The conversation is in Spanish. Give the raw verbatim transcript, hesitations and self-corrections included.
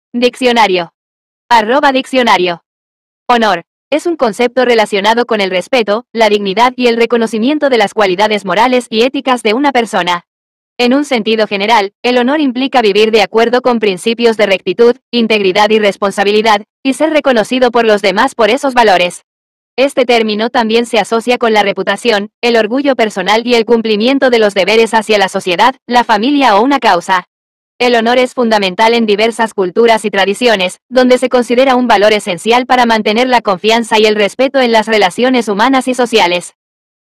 Diccionario. Arroba diccionario. Honor. Es un concepto relacionado con el respeto, la dignidad y el reconocimiento de las cualidades morales y éticas de una persona. En un sentido general, el honor implica vivir de acuerdo con principios de rectitud, integridad y responsabilidad, y ser reconocido por los demás por esos valores. Este término también se asocia con la reputación, el orgullo personal y el cumplimiento de los deberes hacia la sociedad, la familia o una causa. El honor es fundamental en diversas culturas y tradiciones, donde se considera un valor esencial para mantener la confianza y el respeto en las relaciones humanas y sociales.